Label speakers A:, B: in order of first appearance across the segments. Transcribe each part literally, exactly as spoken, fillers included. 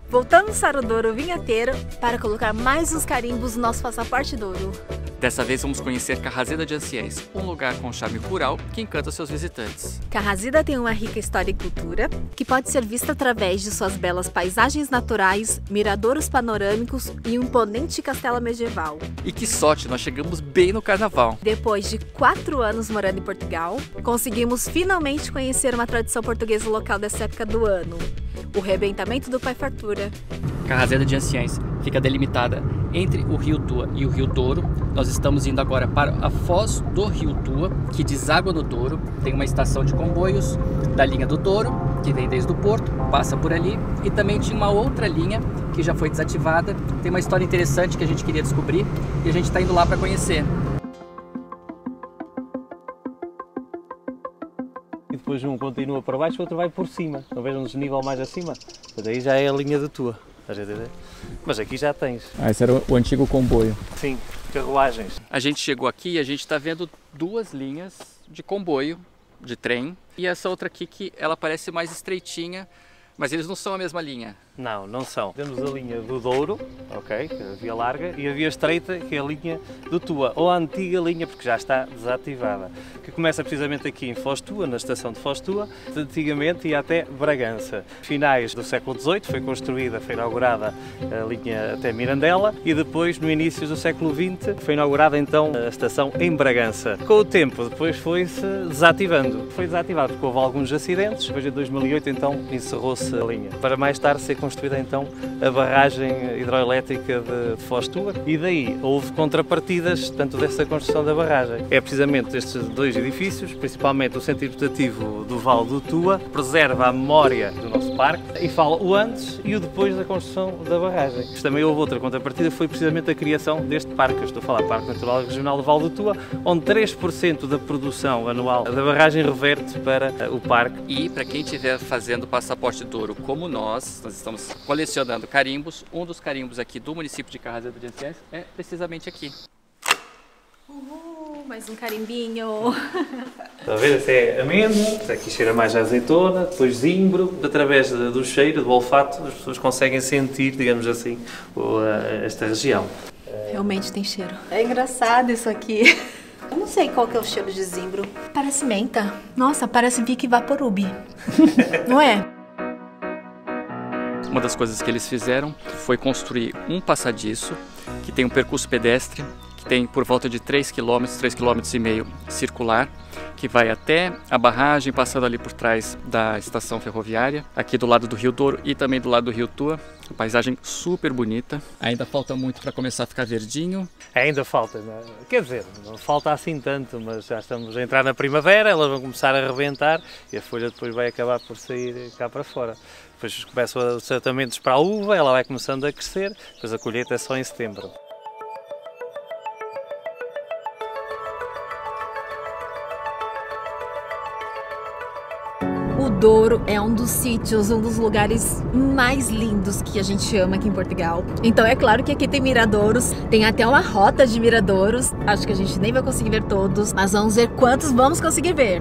A: Voltamos para o Douro Vinheteiro para colocar mais uns carimbos no nosso passaporte Douro.
B: Dessa vez vamos conhecer Carraseda de Anciães, um lugar com charme rural que encanta seus visitantes.
A: Carraseda tem uma rica história e cultura que pode ser vista através de suas belas paisagens naturais, miradouros panorâmicos e um imponente castelo medieval.
B: E que sorte, nós chegamos bem no carnaval.
A: Depois de quatro anos morando em Portugal, conseguimos finalmente conhecer uma tradição portuguesa local dessa época do ano: o rebentamento do Pai Fartura.
B: Carraseda de Anciães fica delimitada entre o Rio Tua e o Rio Douro. Nós estamos indo agora para a foz do Rio Tua, que deságua no Douro. Tem uma estação de comboios da linha do Douro, que vem desde o porto, passa por ali. E também tinha uma outra linha que já foi desativada. Tem uma história interessante que a gente queria descobrir e a gente está indo lá para conhecer.
C: E depois um continua para baixo, o outro vai por cima. Não vejam um desnível mais acima. Mas aí já é a linha de Tua. Mas aqui já tens.
B: Ah, esse era o antigo comboio.
C: Sim, carruagens.
B: A gente chegou aqui e a gente está vendo duas linhas de comboio, de trem. E essa outra aqui que ela parece mais estreitinha, mas eles não são a mesma linha.
C: Não, não são. Temos a linha do Douro, ok, a via larga, e a via estreita, que é a linha do Tua, ou a antiga linha, porque já está desativada, que começa precisamente aqui em Foz Tua, na estação de Foz Tua, antigamente ia até Bragança. Finais do século dezoito foi construída, foi inaugurada a linha até Mirandela, e depois, no início do século vinte, foi inaugurada então a estação em Bragança. Com o tempo, depois foi-se desativando. Foi desativado porque houve alguns acidentes, depois em dois mil e oito então encerrou-se a linha, para mais tarde ser construída então a barragem hidroelétrica de Foz Tua, e daí houve contrapartidas tanto dessa construção da barragem. É precisamente estes dois edifícios, principalmente o Centro Interpretativo do Vale do Tua, preserva a memória do nosso parque e fala o antes e o depois da construção da barragem. Mas também houve outra contrapartida, foi precisamente a criação deste parque. Eu estou a falar Parque Natural e Regional do Vale do Tua, onde três por cento da produção anual da barragem reverte para o parque.
B: E para quem estiver fazendo passaporte Douro como nós, nós estamos colecionando carimbos. Um dos carimbos aqui do município de Carraseda de Anciães é precisamente aqui.
A: Uhul, mais um carimbinho!
C: Está a ver? Essa é amêndoa, aqui cheira mais a azeitona, depois zimbro. Através do cheiro, do olfato, as pessoas conseguem sentir, digamos assim, esta região.
A: Realmente tem cheiro. É engraçado isso aqui. Eu não sei qual que é o cheiro de zimbro. Parece menta. Nossa, parece Vicky Vaporub. Não é?
B: Uma das coisas que eles fizeram foi construir um passadiço que tem um percurso pedestre, que tem por volta de três quilômetros, três quilômetros e meio circular, que vai até a barragem, passando ali por trás da estação ferroviária, aqui do lado do Rio Douro e também do lado do Rio Tua. Uma paisagem super bonita. Ainda falta muito para começar a ficar verdinho.
C: Ainda falta, não é? Quer dizer, não falta assim tanto, mas já estamos a entrar na primavera, elas vão começar a arrebentar e a folha depois vai acabar por sair cá para fora. Depois começam os tratamentos para a uva, ela vai começando a crescer, depois a colheita é só em setembro.
A: O Douro é um dos sítios, um dos lugares mais lindos que a gente ama aqui em Portugal. Então é claro que aqui tem miradouros, tem até uma rota de miradouros. Acho que a gente nem vai conseguir ver todos, mas vamos ver quantos vamos conseguir ver.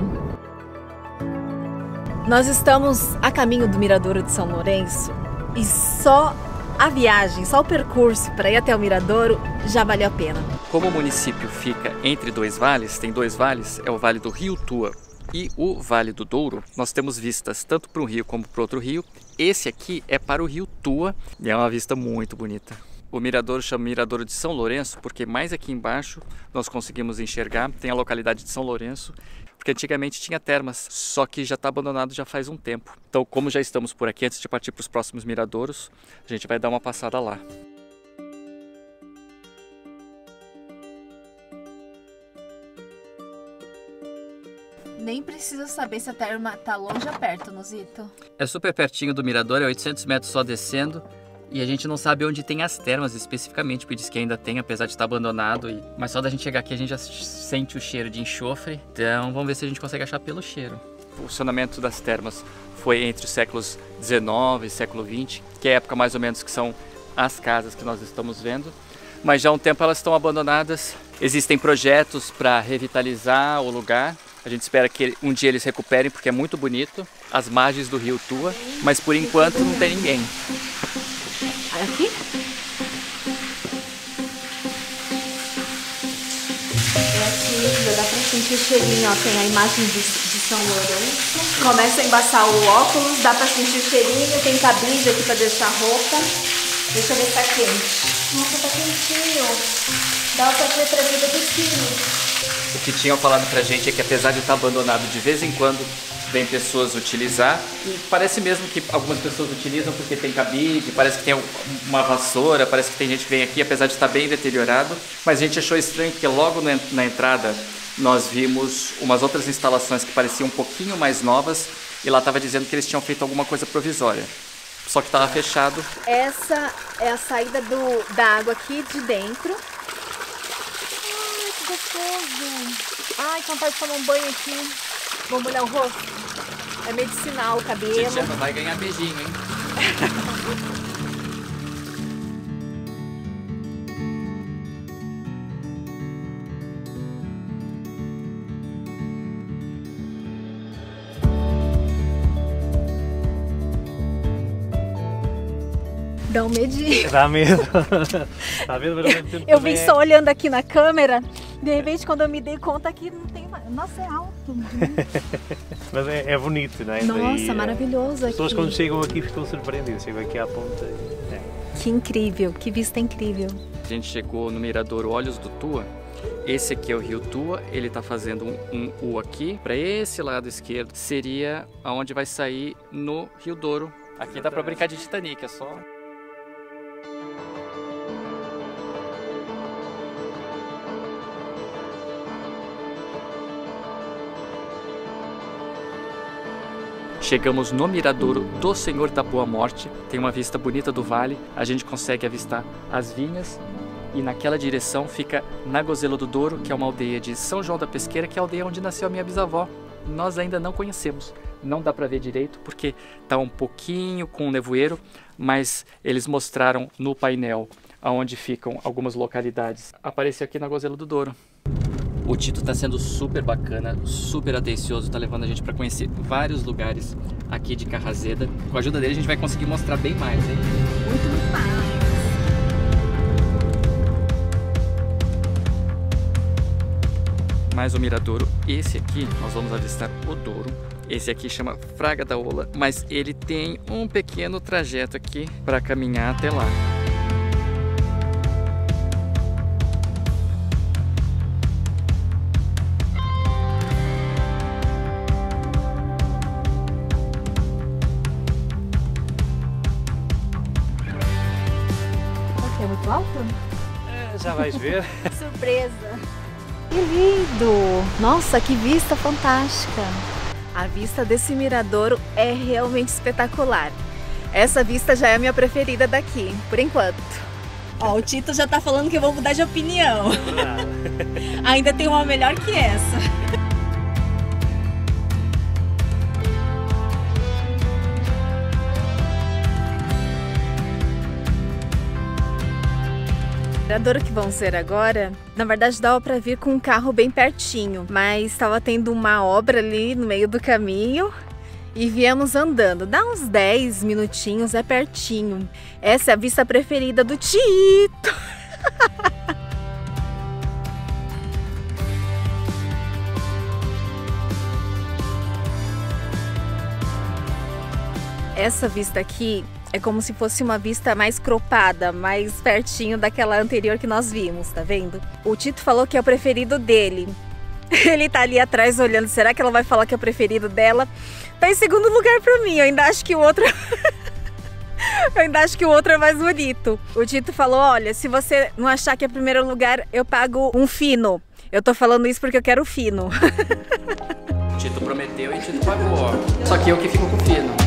A: Nós estamos a caminho do Miradouro de São Lourenço e só a viagem, só o percurso para ir até o Miradouro já valeu a pena.
B: Como o município fica entre dois vales, tem dois vales, é o Vale do Rio Tua e o Vale do Douro, nós temos vistas tanto para um rio como para outro rio. Esse aqui é para o Rio Tua e é uma vista muito bonita. O miradouro chama Miradouro de São Lourenço porque mais aqui embaixo nós conseguimos enxergar, tem a localidade de São Lourenço, porque antigamente tinha termas, só que já está abandonado já faz um tempo. Então, como já estamos por aqui, antes de partir para os próximos miradouros, a gente vai dar uma passada lá.
A: Nem precisa saber se a terma tá longe ou perto, Nuzito.
B: É super pertinho do mirador, é oitocentos metros só descendo. E a gente não sabe onde tem as termas especificamente, porque diz que ainda tem, apesar de estar abandonado. E... Mas só da gente chegar aqui a gente já sente o cheiro de enxofre. Então vamos ver se a gente consegue achar pelo cheiro. O funcionamento das termas foi entre os séculos dezenove e século vinte, que é a época mais ou menos que são as casas que nós estamos vendo. Mas já há um tempo elas estão abandonadas. Existem projetos para revitalizar o lugar. A gente espera que um dia eles recuperem, porque é muito bonito. As margens do Rio Tua, mas por enquanto não tem ninguém.
A: aqui? É aqui, já dá pra sentir o cheirinho, ó. Tem a imagem de, de São Lourenço. Começa a embaçar o óculos, dá pra sentir o cheirinho. Tem cabide aqui pra deixar roupa. Deixa eu ver se tá quente. Nossa, tá quentinho. Dá pra ter trazido do filho.
B: O que tinham falado pra gente é que apesar de estar abandonado, de vez em quando vem pessoas utilizar, e parece mesmo que algumas pessoas utilizam porque tem cabide, parece que tem uma vassoura, parece que tem gente que vem aqui apesar de estar bem deteriorado, mas a gente achou estranho porque logo na entrada nós vimos umas outras instalações que pareciam um pouquinho mais novas e lá estava dizendo que eles tinham feito alguma coisa provisória, só que estava fechado.
A: Essa é a saída do, da água aqui de dentro. Ai, que gostoso! Ai, que vontade de tomar um banho aqui. Vamos molhar o rosto? É medicinal o cabelo.
B: Gente, vai ganhar beijinho, hein?
A: Dá um medinho.
C: Dá medo. Dá medo, mas ao mesmo tempo
A: Eu vim
C: também
A: só olhando aqui na câmera, de repente quando eu me dei conta que não tem mais. Nossa, é alto.
C: Mas é, é bonito, não é?
A: Nossa,
C: Daí,
A: maravilhoso
C: As pessoas
A: aqui.
C: quando chegam aqui ficam surpreendidas. Chegam aqui à ponta e... É.
A: Que incrível, que vista incrível.
B: A gente chegou no Miradouro Olhos do Tua. Esse aqui é o Rio Tua, ele está fazendo um, um U aqui. Para esse lado esquerdo seria aonde vai sair no Rio Douro. Aqui dá para brincar de Titanic, é só... Chegamos no Miradouro do Senhor da Boa Morte, tem uma vista bonita do vale, a gente consegue avistar as vinhas e naquela direção fica Nagozelo do Douro, que é uma aldeia de São João da Pesqueira, que é a aldeia onde nasceu a minha bisavó. Nós ainda não conhecemos, não dá para ver direito porque está um pouquinho com nevoeiro, mas eles mostraram no painel aonde ficam algumas localidades. Apareceu aqui Nagozelo do Douro. O Tito está sendo super bacana, super atencioso, está levando a gente para conhecer vários lugares aqui de Carrazeda. Com a ajuda dele a gente vai conseguir mostrar bem mais, hein?
A: Muito, muito mais.
B: Mais o Miradouro, esse aqui nós vamos avistar o Douro. Esse aqui chama Fraga da Ola, mas ele tem um pequeno trajeto aqui para caminhar até lá.
A: É muito alto?
C: É, já vais ver.
A: Surpresa! Que lindo! Nossa, que vista fantástica! A vista desse miradouro é realmente espetacular. Essa vista já é a minha preferida daqui, por enquanto. Ó, o Tito já tá falando que eu vou mudar de opinião. Ainda tem uma melhor que essa. O miradouro que vão ser agora, na verdade dava para vir com um carro bem pertinho, mas estava tendo uma obra ali no meio do caminho e viemos andando. Dá uns dez minutinhos, é pertinho. Essa é a vista preferida do Tito. Essa vista aqui é como se fosse uma vista mais cropada, mais pertinho daquela anterior que nós vimos, tá vendo? O Tito falou que é o preferido dele. Ele tá ali atrás olhando, será que ela vai falar que é o preferido dela? Tá em segundo lugar pra mim, eu ainda acho que o outro... eu ainda acho que o outro é mais bonito. O Tito falou, olha, se você não achar que é primeiro lugar, eu pago um fino. Eu tô falando isso porque eu quero fino.
B: O Tito prometeu e o Tito pagou, ó. Só que eu que fico com o fino.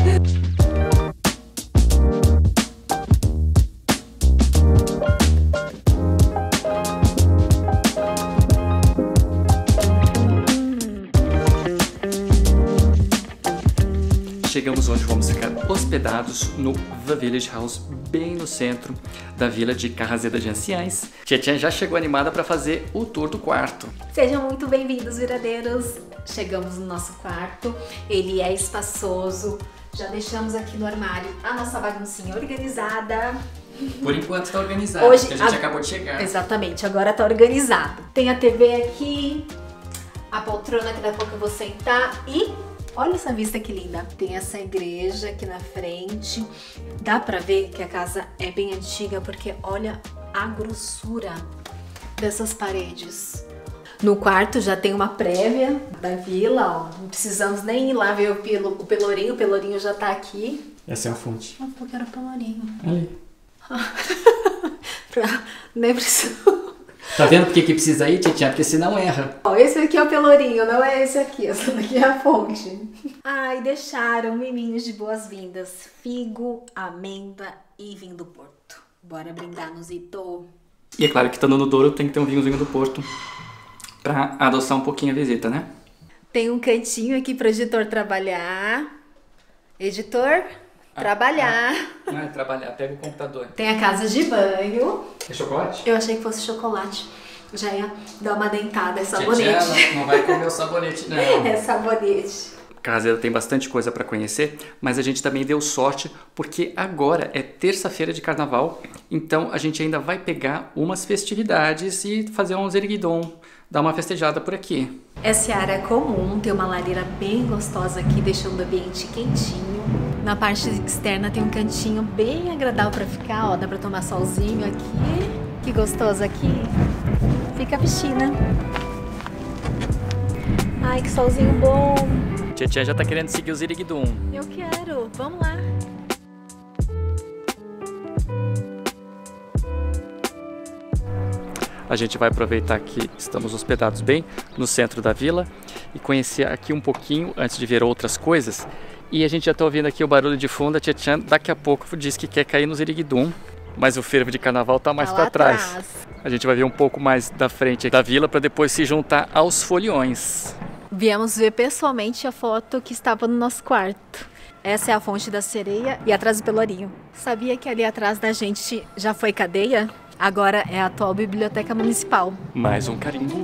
B: Chegamos onde vamos ficar hospedados no The Village House, bem no centro da vila de Carrazeda de Anciães. Tia já chegou animada para fazer o tour do quarto.
A: Sejam muito bem-vindos, viradeiros. Chegamos no nosso quarto, ele é espaçoso. Já deixamos aqui no armário a nossa baguncinha organizada.
B: Por enquanto tá organizado,
A: Hoje,
B: porque a gente
A: a...
B: acabou de chegar.
A: Exatamente, agora tá organizado. Tem a T V aqui, a poltrona que daqui a pouco eu vou sentar e olha essa vista que linda. Tem essa igreja aqui na frente. Dá pra ver que a casa é bem antiga porque olha a grossura dessas paredes. No quarto já tem uma prévia da vila, ó. Não precisamos nem ir lá ver o, pelo, o pelourinho, o pelourinho já tá aqui.
B: Essa é a fonte.
A: Ah, porque era o pelourinho.
B: Ali.
A: pra... Nem preciso.
B: Tá vendo por que que precisa ir, Titia? Porque senão erra.
A: Ó, esse aqui é o pelourinho, não é esse aqui. Essa daqui é a fonte. Ai, deixaram miminhos de boas-vindas. Figo, amêndoa e vinho do Porto. Bora brindar no Zito.
B: E é claro que estando no Douro tem que ter um vinhozinho do Porto pra adoçar um pouquinho a visita, né?
A: Tem um cantinho aqui pro editor trabalhar. Editor, ah, trabalhar.
B: Ah, não é trabalhar, pega o computador.
A: Tem a casa de banho.
B: É chocolate?
A: Eu achei que fosse chocolate. Já ia dar uma dentada, é sabonete.
B: Tchê, não, não vai comer o sabonete, não.
A: É sabonete.
B: Caseira tem bastante coisa para conhecer, mas a gente também deu sorte porque agora é terça-feira de carnaval, então a gente ainda vai pegar umas festividades e fazer um zeriguidom, dar uma festejada por aqui.
A: Essa área é comum, tem uma lareira bem gostosa aqui, deixando o ambiente quentinho. Na parte externa tem um cantinho bem agradável para ficar, ó, dá para tomar solzinho aqui. Que gostoso aqui. Fica a piscina. Ai, que solzinho bom.
B: Tia já tá querendo seguir o Ziriguidum.
A: Eu quero, vamos lá.
B: A gente vai aproveitar que estamos hospedados bem no centro da vila e conhecer aqui um pouquinho antes de ver outras coisas. E a gente já tá ouvindo aqui o barulho de fundo, a Tia daqui a pouco diz que quer cair no Ziriguidum, mas o fervo de carnaval tá mais
A: tá
B: para trás.
A: Atrás.
B: A gente vai ver um pouco mais da frente da vila para depois se juntar aos foliões.
A: Viemos ver pessoalmente a foto que estava no nosso quarto. Essa é a fonte da sereia e atrás do pelourinho. Sabia que ali atrás da gente já foi cadeia? Agora é a atual biblioteca municipal.
B: Mais um carimbo.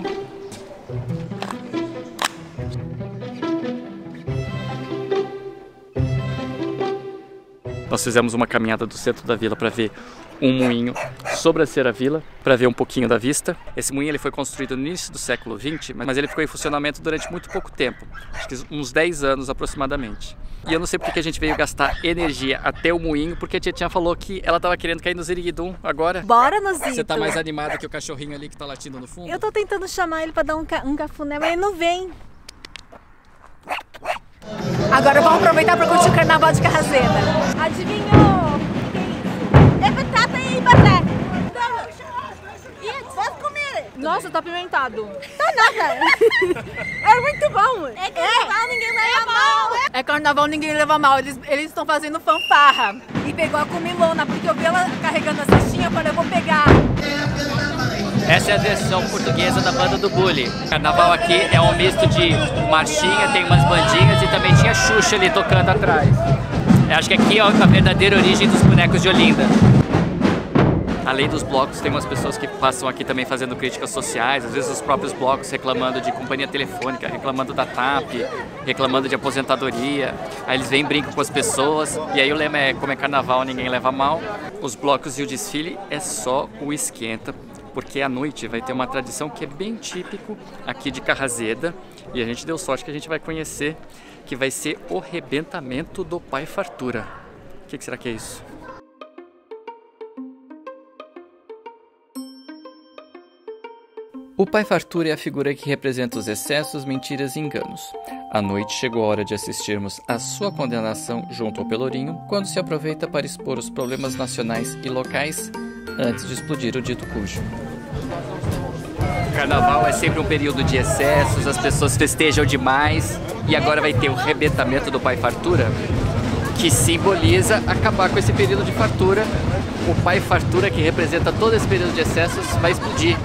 B: Nós fizemos uma caminhada do centro da vila para ver um moinho sobranceira a vila, para ver um pouquinho da vista. Esse moinho ele foi construído no início do século vinte, mas ele ficou em funcionamento durante muito pouco tempo, acho que uns dez anos aproximadamente. E eu não sei porque que a gente veio gastar energia até o moinho, porque a Tia falou que ela estava querendo cair no Ziriguidum agora.
A: Bora no Zito.
B: Você tá mais animada que o cachorrinho ali que tá latindo no fundo?
A: Eu tô tentando chamar ele para dar um, ca um cafuné, mas ele não vem. Agora vamos aproveitar para curtir o carnaval de Carraseda. Adivinhou?
D: É batata e batata. Pode comer.
A: Nossa, tá apimentado.
D: Tá nada.
A: É muito bom.
D: É carnaval, ninguém leva mal.
A: É carnaval, ninguém leva mal. Eles eles estão fazendo fanfarra. E pegou a comilona, porque eu vi ela carregando a cestinha, eu falei, eu vou pegar.
B: Essa é a versão portuguesa da banda do Bully. Carnaval aqui é um misto de marchinha, tem umas bandinhas e também tinha Xuxa ali tocando atrás. Eu acho que aqui é a verdadeira origem dos bonecos de Olinda. Além dos blocos, tem umas pessoas que passam aqui também fazendo críticas sociais, às vezes os próprios blocos reclamando de companhia telefônica, reclamando da T A P, reclamando de aposentadoria. Aí eles vêm, brincam com as pessoas, e aí o lema é: como é carnaval, ninguém leva mal. Os blocos e o desfile é só o esquenta, porque à noite vai ter uma tradição que é bem típico aqui de Carraseda, e a gente deu sorte que a gente vai conhecer, que vai ser o rebentamento do Pai Fartura. O que, que será que é isso? O Pai Fartura é a figura que representa os excessos, mentiras e enganos. À noite chegou a hora de assistirmos à sua condenação junto ao Pelourinho, quando se aproveita para expor os problemas nacionais e locais antes de explodir o dito cujo. Carnaval é sempre um período de excessos, as pessoas festejam demais, e agora vai ter o rebentamento do Pai Fartura, que simboliza acabar com esse período de fartura. O Pai Fartura, que representa todo esse período de excessos, vai explodir.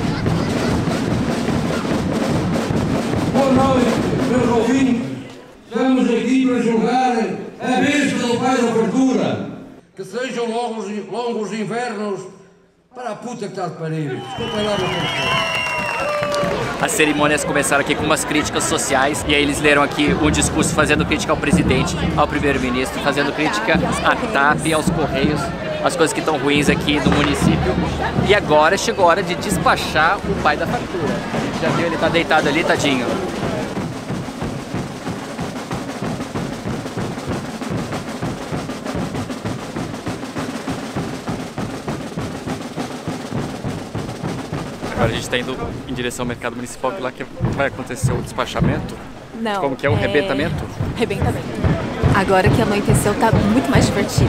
E: Boa noite, meus ouvintes. Estamos aqui para julgar a bênção do Pai da Fartura. Que sejam longos, longos invernos para a puta que está de pariu. Desculpem lá, meu.
B: As cerimônias começaram aqui com umas críticas sociais, e aí eles leram aqui um discurso fazendo crítica ao presidente, ao primeiro-ministro, fazendo crítica à T A P e aos Correios. as coisas que estão ruins aqui no município. E agora chegou a hora de despachar o pai da fartura. A gente já viu, ele tá deitado ali, tadinho. Agora a gente está indo em direção ao mercado municipal, que lá que vai acontecer o despachamento.
A: Não.
B: Como que é o
A: é...
B: rebentamento?
A: Rebentamento. Agora que anoiteceu, tá muito mais divertido.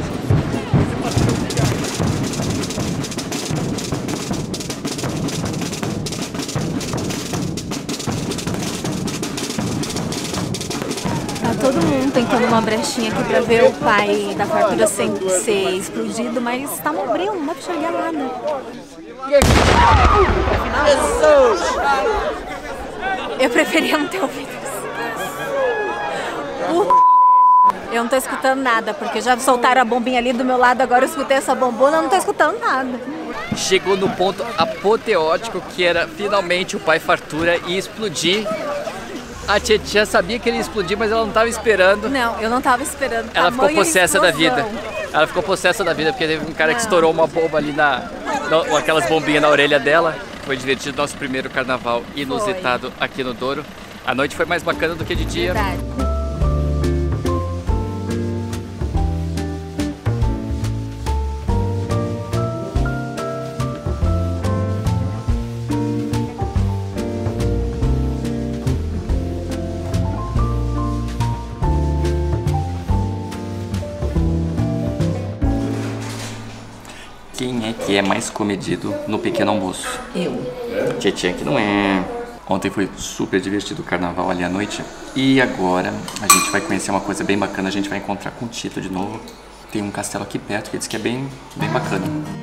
A: Tá todo mundo tentando uma brechinha aqui pra ver o pai da fartura sem ser explodido, mas tá um breu, não dá pra enxergar nada. Eu preferia não ter ouvido isso. Eu não tô escutando nada, porque já soltaram a bombinha ali do meu lado, agora eu escutei essa bombona, eu não tô escutando nada.
B: Chegou no ponto apoteótico, que era finalmente o pai fartura ia explodir. A Tietchan sabia que ele ia explodir, mas ela não estava esperando.
A: Não, eu não estava esperando.
B: Ela ficou possessa da vida.
A: Explosão.
B: Ela ficou possessa da vida, porque teve um cara que estourou uma bomba ali na, na aquelas bombinhas na orelha dela. Foi divertido, nosso primeiro carnaval inusitado foi aqui no Douro. A noite foi mais bacana do que de dia.
A: Verdade.
B: Quem é que é mais comedido no pequeno almoço?
A: Eu.
B: Tietchan que não é. Ontem foi super divertido o carnaval ali à noite. E agora a gente vai conhecer uma coisa bem bacana. A gente vai encontrar com o Tito de novo. Tem um castelo aqui perto que diz que é bem, bem bacana.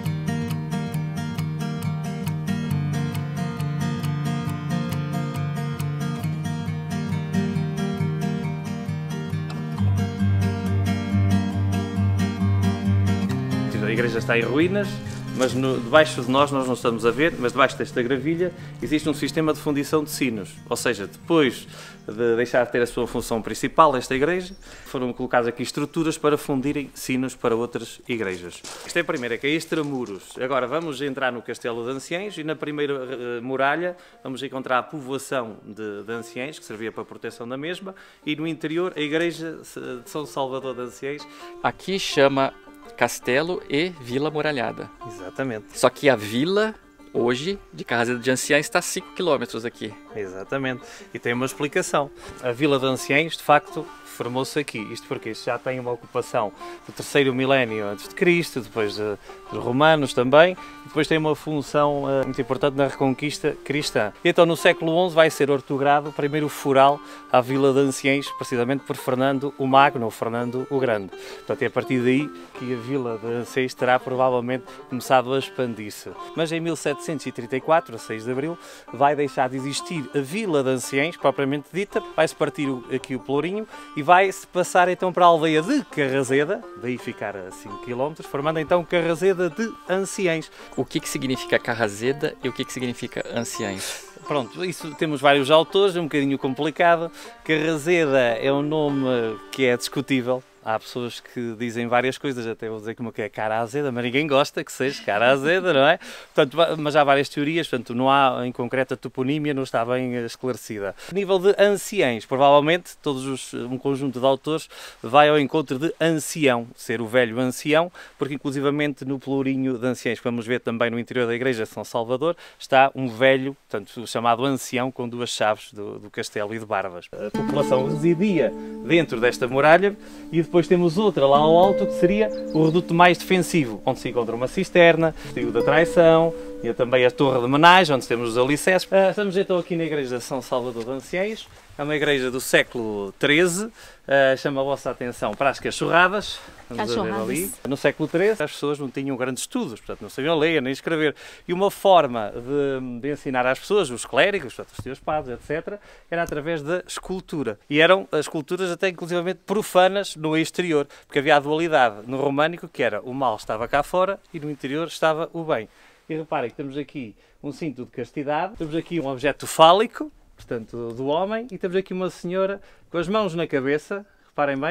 C: A igreja está em ruínas, mas no, debaixo de nós, nós não estamos a ver, mas debaixo desta gravilha existe um sistema de fundição de sinos. Ou seja, depois de deixar de ter a sua função principal, esta igreja, foram colocadas aqui estruturas para fundirem sinos para outras igrejas. Esta é a primeira, que é Extramuros. Agora vamos entrar no Castelo de Anciães e na primeira uh, muralha vamos encontrar a povoação de, de Anciães, que servia para a proteção da mesma, e no interior a igreja de São Salvador de Anciães.
B: Aqui chama Castelo e Vila Muralhada.
C: Exatamente.
B: Só que a vila, hoje, de Carraseda de Anciães, está a cinco quilômetros aqui.
C: Exatamente. E tem uma explicação. A Vila de Anciães, de facto, formou-se aqui. Isto porque isto já tem uma ocupação do terceiro milénio antes de Cristo, depois de, dos romanos também, e depois tem uma função uh, muito importante na reconquista cristã. E então no século onze vai ser ortogrado o primeiro fural à Vila de Anciães, precisamente por Fernando o Magno, ou Fernando o Grande. Portanto, é a partir daí que a Vila de Anciães terá provavelmente começado a expandir-se. Mas em mil setecentos e trinta e quatro, a seis de abril, vai deixar de existir a Vila de Anciães, propriamente dita, vai-se partir aqui o Pelourinho e vai-se passar então para a aldeia de Carraseda, daí ficar a cinco quilômetros, formando então Carraseda de Anciães.
B: O que que significa Carraseda e o que que significa Anciães?
C: Pronto, isso temos vários autores, é um bocadinho complicado. Carraseda é um nome que é discutível. Há pessoas que dizem várias coisas, até vou dizer como que é cara azeda, mas ninguém gosta que seja cara azeda, não é? Portanto, mas há várias teorias, portanto, não há em concreto a toponímia, não está bem esclarecida. A nível de anciães, provavelmente todos os, um conjunto de autores vai ao encontro de ancião, ser o velho ancião, porque inclusivamente no Pelourinho de Anciães, que vamos ver também no interior da igreja de São Salvador, está um velho, portanto, chamado ancião, com duas chaves do, do castelo e de barbas. A população residia dentro desta muralha e depois temos outra lá ao alto, que seria o reduto mais defensivo, onde se encontra uma cisterna, o Rio da Traição e também a Torre de Menage, onde temos os alicerces. Estamos então aqui na igreja de São Salvador de Anciães. É uma igreja do século treze, uh, chama a vossa atenção para as cachorradas. Vamos a ver ali. No século treze as pessoas não tinham grandes estudos, portanto não sabiam ler nem escrever. E uma forma de, de ensinar às pessoas, os clérigos, portanto, os seus padres, etcétera, era através da escultura. E eram as esculturas até inclusivamente profanas no exterior, porque havia a dualidade no românico, que era o mal estava cá fora e no interior estava o bem. E reparem que temos aqui um cinto de castidade, temos aqui um objeto fálico, portanto, do homem, e temos aqui uma senhora com as mãos na cabeça, reparem bem,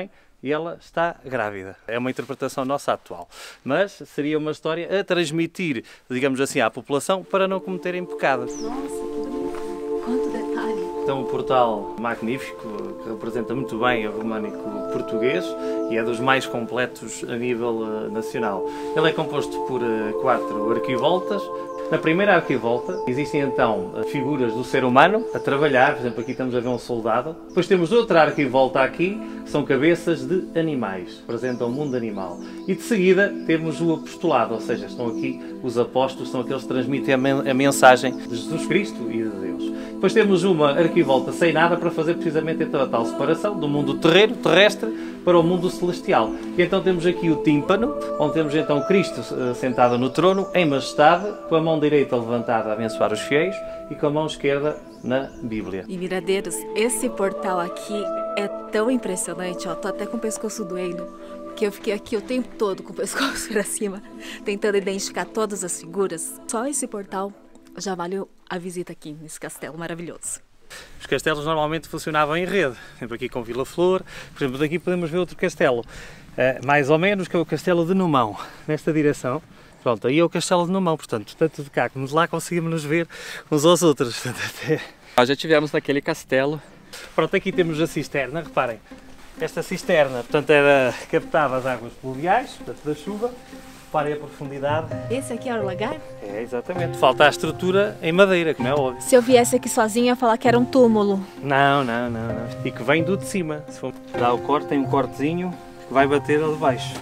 C: e ela está grávida. É uma interpretação nossa atual, mas seria uma história a transmitir, digamos assim, à população para não cometerem pecados.
A: Nossa, que bonito. Quanto detalhe.
C: Então um portal magnífico, que representa muito bem o românico português e é dos mais completos a nível uh, nacional. Ele é composto por uh, quatro arquivoltas. Na primeira arquivolta existem então figuras do ser humano a trabalhar, por exemplo aqui estamos a ver um soldado. Depois temos outra arquivolta aqui, que são cabeças de animais, representam o mundo animal. E de seguida temos o apostolado, ou seja, estão aqui os apóstolos, são aqueles que transmitem a mensagem de Jesus Cristo e de Deus. Depois temos uma arquivolta sem nada para fazer precisamente então a tal separação do mundo terreno, terrestre, para o mundo celestial. E então temos aqui o tímpano, onde temos então Cristo sentado no trono, em majestade, com a mão direita levantada a abençoar os fiéis e com a mão esquerda na Bíblia.
A: E Miradeiros, esse portal aqui é tão impressionante, ó, tô até com o pescoço doendo, porque eu fiquei aqui o tempo todo com o pescoço para cima, tentando identificar todas as figuras. Só esse portal já valeu a visita aqui nesse castelo maravilhoso.
C: Os castelos normalmente funcionavam em rede, sempre aqui com Vila Flor. Por exemplo, daqui podemos ver outro castelo, mais ou menos, que é o castelo de Numão, nesta direção. Pronto, aí é o castelo de Numão, portanto, tanto de cá como de lá conseguimos nos ver uns aos outros.
B: Nós já tivemos naquele castelo.
C: Pronto, aqui temos a cisterna, reparem. Esta cisterna, portanto, era, captava as águas pluviais, portanto, da chuva. Reparem a profundidade.
A: Esse aqui é o lagar?
C: É, exatamente. Falta a estrutura em madeira, que não é óbvio.
A: Se eu viesse aqui sozinha, eu ia falar que era um túmulo.
C: Não, não, não, não. E que vem do de cima. Se for dar o corte, tem um cortezinho que vai bater ali de baixo.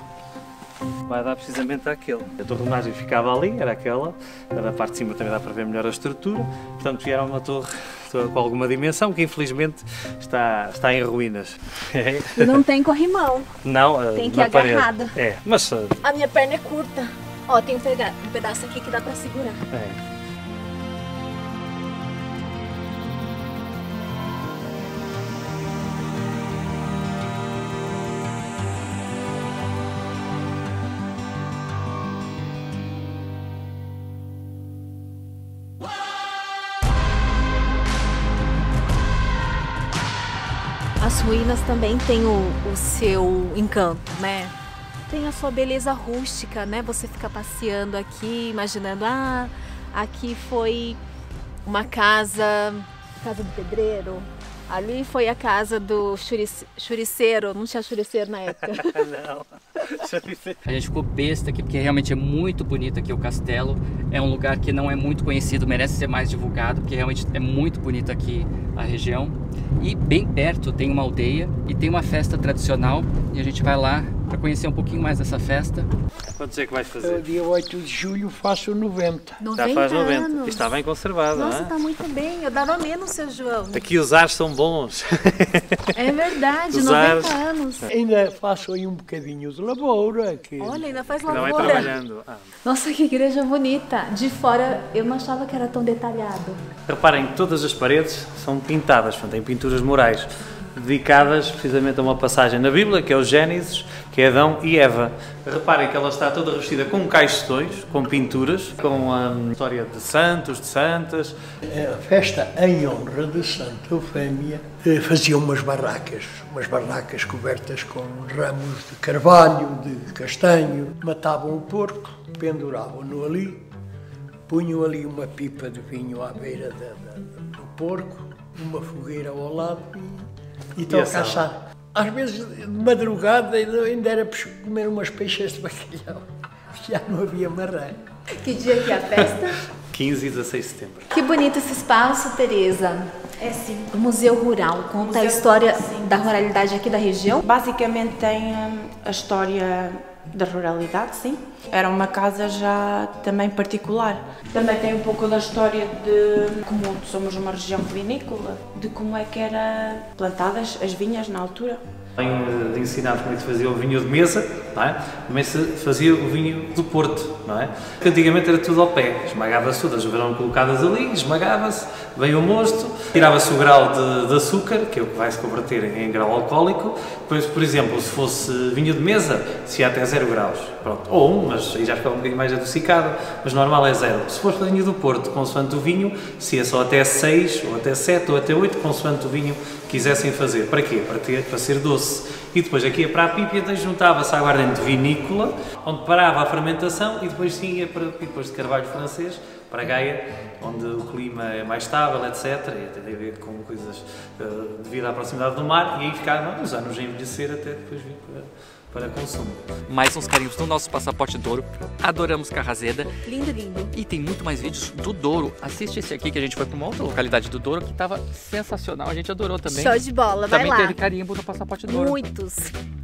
C: Vai dar precisamente àquele. A torre de imagem ficava ali, era aquela. Na parte de cima também dá para ver melhor a estrutura. Portanto, era uma torre com alguma dimensão que infelizmente está, está em ruínas.
A: E não tem corrimão.
C: Não,
A: tem que
C: ir
A: agarrada.
C: É, mas...
A: A minha perna é curta. Ó, tem um pedaço aqui que dá para segurar.
C: É.
A: As ruínas também têm o, o seu encanto, né? Tem a sua beleza rústica, né? Você fica passeando aqui, imaginando, ah, aqui foi uma casa, casa do pedreiro, ali foi a casa do churice, churiceiro, não tinha churiceiro na época.
C: Não.
B: A gente ficou besta aqui porque realmente é muito bonito aqui o castelo. É um lugar que não é muito conhecido, merece ser mais divulgado, porque realmente é muito bonito aqui a região. E bem perto tem uma aldeia e tem uma festa tradicional e a gente vai lá para conhecer um pouquinho mais dessa festa.
C: Quantos é que vais fazer?
F: No dia oito de julho faço noventa.
A: noventa
C: Já faz noventa.
A: anos.
C: Está bem conservado,
A: Nossa,
C: não é?
A: está muito bem. Eu dava menos, seu João.
C: Aqui os ares são bons.
A: É verdade,
C: Os
A: noventa
C: ares.
A: anos.
F: Ainda faço aí um bocadinho de lavoura. Que...
A: Olha, ainda faz
C: Não é
A: lavoura.
C: trabalhando. Ah.
A: Nossa, que igreja bonita. De fora, eu não achava que era tão detalhado.
C: Reparem que todas as paredes são pintadas, portanto, em pinturas murais, dedicadas precisamente a uma passagem na Bíblia, que é o Gênesis, que é Adão e Eva. Reparem que ela está toda revestida com caixões, com pinturas, com a história de santos, de santas.
F: A festa em honra de Santa Eufémia fazia umas barracas, umas barracas cobertas com ramos de carvalho, de castanho. Matavam o porco, penduravam-no ali, punham ali uma pipa de vinho à beira da, da, do porco, uma fogueira ao lado e, e estão a caçar. Às vezes, de madrugada, ainda era para comer umas peixes de bacalhau. Já não havia marrã.
A: Que dia que é a festa?
C: quinze e dezesseis de setembro.
A: Que bonito esse espaço, Tereza.
G: É sim.
A: O Museu Rural conta a história da ruralidade aqui da região.
G: Basicamente tem hum, a história da ruralidade, sim. Era uma casa já também particular. Também tem um pouco da história de como somos uma região vinícola, de como é que eram plantadas as vinhas na altura.
C: Além de ensinar como é que se fazia o vinho de mesa, não é? Também se fazia o vinho do Porto, não é? Que antigamente era tudo ao pé, esmagava-se tudo, as uvas colocadas ali, esmagava-se, veio o mosto, tirava-se o grau de, de açúcar, que é o que vai se converter em, em grau alcoólico. Depois, por exemplo, se fosse vinho de mesa, se ia até zero graus, pronto, ou um, mas aí já ficava um bocadinho mais adocicado, mas normal é zero. Se fosse vinho do Porto, consoante o vinho, se ia só até seis, ou até sete, ou até oito, consoante o vinho quisessem fazer. Para quê? Para, ter, para ser doce. E depois aqui para a pipa, então juntava-se à aguardente vinícola, onde parava a fermentação, e depois sim ia para, e depois de carvalho francês, para Gaia, onde o clima é mais estável, etcétera. E até tem a ver com coisas uh, devido à proximidade do mar, e aí ficava uns anos a envelhecer até depois vir para, para consumo.
B: Mais uns carinhos no nosso passaporte Douro. Adoramos Carrazeda.
A: Lindo, lindo.
B: E tem muito mais vídeos do Douro. Assiste esse aqui que a gente foi para uma outra localidade do Douro que estava sensacional. A gente adorou também.
A: Show de bola, vai
B: também
A: lá.
B: teve carimbo no passaporte Douro.
A: Muitos.